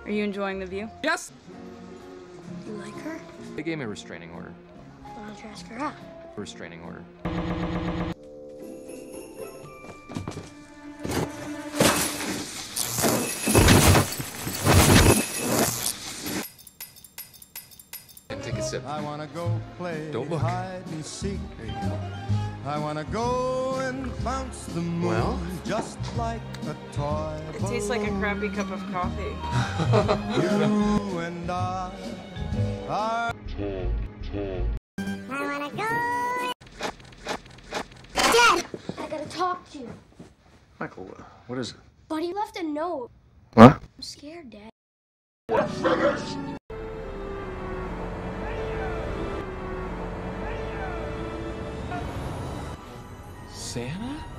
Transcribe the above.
Are you enjoying the view? Yes! You like her? They gave me a restraining order. Why don't you ask her out? Restraining order. Take a sip. I wanna go play Don't look. hide and seek. I wanna go and bounce the moon, Well? just like a toy. It tastes like a crappy cup of coffee. You and I are. I wanna go. Dad, I gotta talk to you. Michael, what is it? Buddy left a note. What? I'm scared, Dad. Santa?